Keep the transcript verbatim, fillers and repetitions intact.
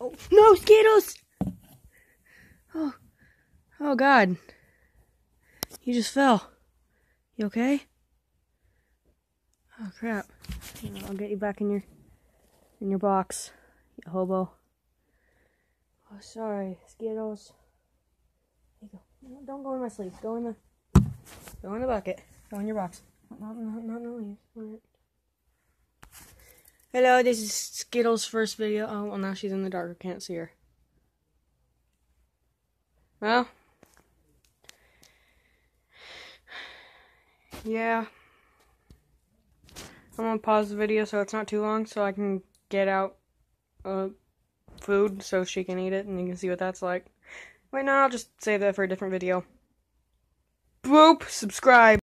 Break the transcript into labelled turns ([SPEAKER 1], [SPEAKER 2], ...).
[SPEAKER 1] Oh, no, Skittles! Oh, oh God. You just fell. You okay? Oh, crap. I'll get you back in your, in your box, you hobo. Oh, sorry, Skittles. There you go. No, don't go in my sleeve. Go in the, go in the bucket. Go in your box. Not, not, not in the leaves. Right. Hello, this is Skittles' first video. Oh, well, now she's in the dark. I can't see her. Well, yeah. I'm gonna pause the video so it's not too long so I can get out uh, food so she can eat it and you can see what that's like. Wait, no, I'll just save that for a different video. Boop! Subscribe!